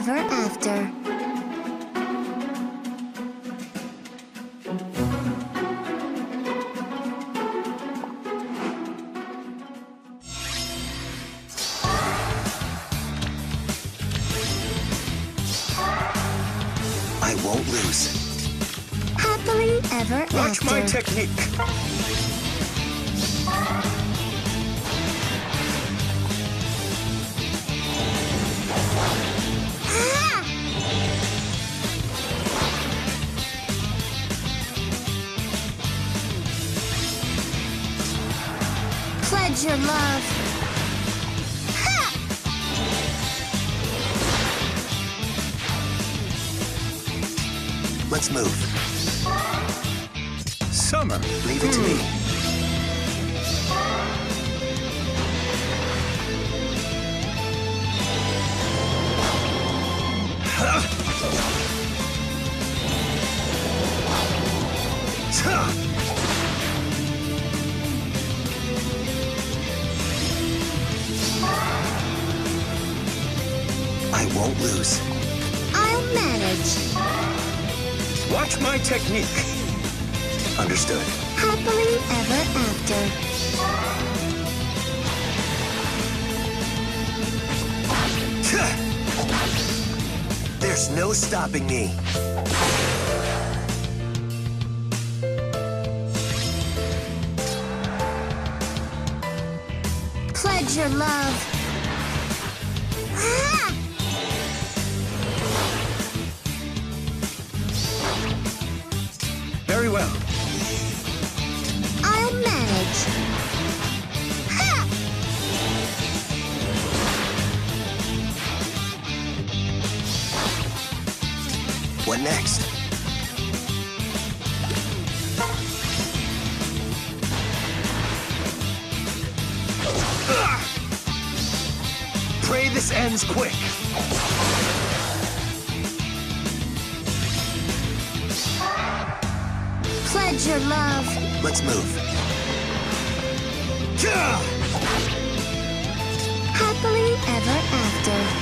ever after. I won't lose. Happily ever after. Watch my technique. Ah! Pledge your love. Ha! Let's move. Summer, leave it to me. I won't lose. I'll manage. Watch my technique. Understood. Happily ever after. There's no stopping me. Pledge your love. Ah! Very well. I'll manage. Ha! What next? Pray this ends quick. Pledge your love. Let's move. Happily ever after.